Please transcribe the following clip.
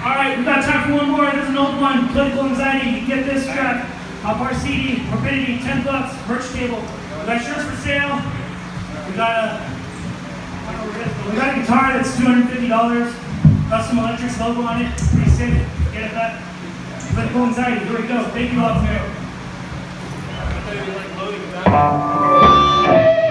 All right, we got time for one more. There's an old one, Political Anxiety. You can get this strap off our CD, Morbidity, $10, merch table. We got shirts for sale. We got a guitar that's $250. Custom Electrics logo on it. Pretty sick. Get it that. Political Anxiety. Here we go. Thank you all.